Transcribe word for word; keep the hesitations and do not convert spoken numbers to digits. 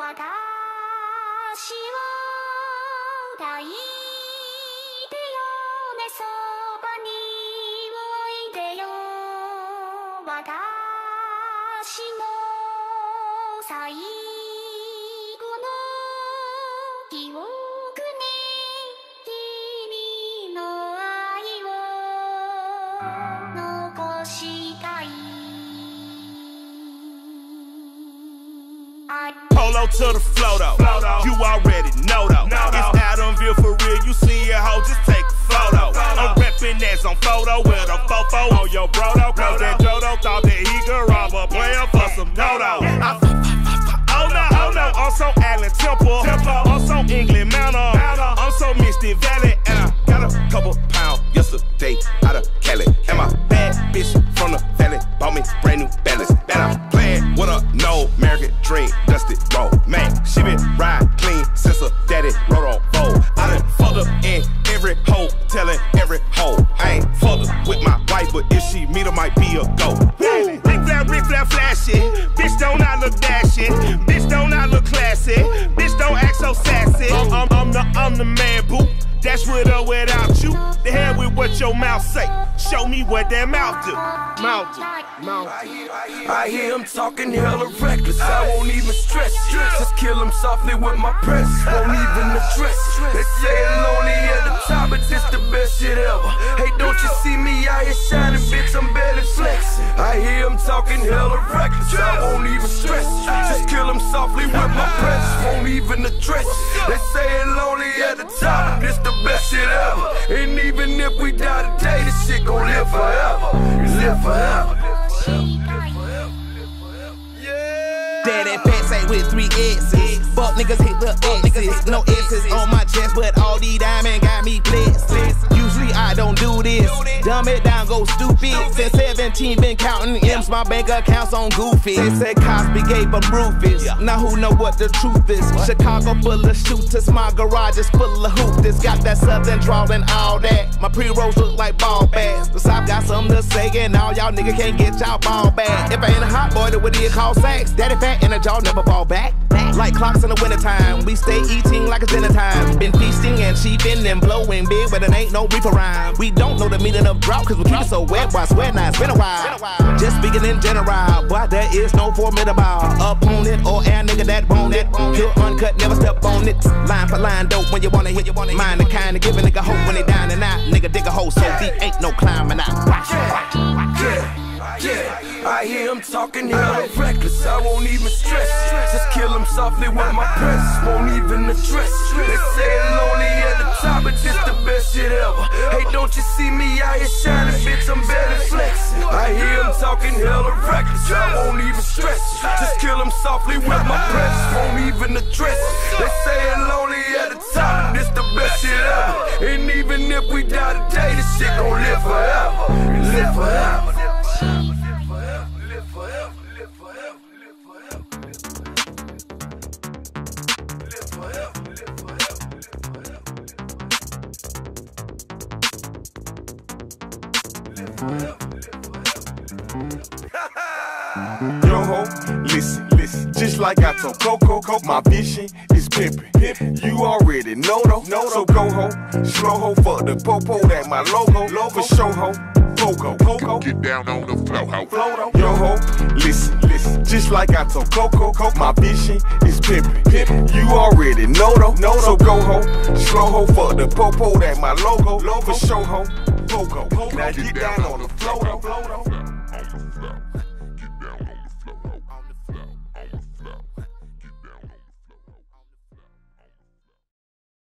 抱いてよねそばにおいでよ私の最後の記憶に君の愛を残したい Polo to the flow though, you already know though. It's Adamville for real, you see a hoe, just take a photo. I'm reppin' as on photo with a fofo on your brodo. Cause that Jodo thought that he could rob a player for some no-no. Oh no, oh no, I'm so Allen Temple, I'm so England Mountain, I'm so Misty Valley. And I got a couple pounds yesterday out of Cali. And my bad bitch from the valley bought me brand new balance. And I'm playing with a no American dream, dusty road. Man, she been ride clean since her daddy rode on fold. I done fucked up in every hoe, telling every hoe. I ain't fucked up with my wife, but if she meet her, might be a go. Rick flat, Rick flat, flashy. Bitch don't I look dashing. Bitch don't I look classy. Bitch don't act so sassy. I'm, I'm, I'm the, I'm the man, boo. That's with or without you. The hell with what your mouth say. Show me what that mouth do. Mouth do. Mouth do. I hear him talking hella reckless. I won't even stress. Just kill him softly with my press. Won't even address. They say I'm lonely at the top, but this the best shit ever. Hey, don't you see me out here shining, bitch? I'm barely flexing. I hear him talking hella reckless. I won't even stress. Just kill him softly with my press. Won't even address. They say I'm lonely at the top, but this the best shit ever. And even if we die today, this shit gon' live forever. Live forever. Daddy fat say with three S's. Fuck niggas hit the X's. No S's on my chest, but all these diamonds got me blessed. Usually I don't do this. Dumb it down, go stupid. Since seventeen been counting M's, my bank accounts on Goofy. They said Cosby gave them roofies. Now who know what the truth is? Chicago full of shooters, my garage is full of hoopers. Got that southern drawl and all that. My pre-rolls look like ball bags. The South got something to say, and all y'all niggas can't get y'all ball back. If I ain't a hot boy, then what do you call sex? Daddy fat and a jaw never fall back. Like clocks in the wintertime, we stay eating like it's dinner time. Been feasting and sheeping and blowing big, but it ain't no reaper rhyme. We don't know the meaning of drought, cause we keep it so wet, boy, I swear now it's been a while. Just speaking in general, boy, there is no formidable opponent or air nigga that want it. Pure uncut, never step on it. Line for line, dope when you wanna hit. Mind the kind of give a nigga hope when they down and out. Nigga dig a hole so deep, ain't no climbing out. Yeah, yeah. I hear him talking hella reckless. I won't even stress. Just kill him softly with my press. Won't even address. They say I'm lonely at the top, but this the best shit ever. Hey, don't you see me out here shining, bitch? I'm barely flexing. I hear him talking hella reckless. I won't even stress. Just kill him softly with my press. Won't even address. They say I'm lonely at the top, but this the best shit ever. And even if we die today, this shit gon' live forever. Live forever. Yo ho, listen, listen. Just like I told Coco, my vision is pimpin'. You already know though, so go ho, slow ho, fuck the popo, that my logo, for show ho. Coco, Coco, get down on the floor, ho. Yo ho, listen, listen. Just like I told Coco, my vision is pimpin'. You already know though, so go ho, slow ho, fuck the popo, that my logo, for show ho. Coco, now get down on the floor, though.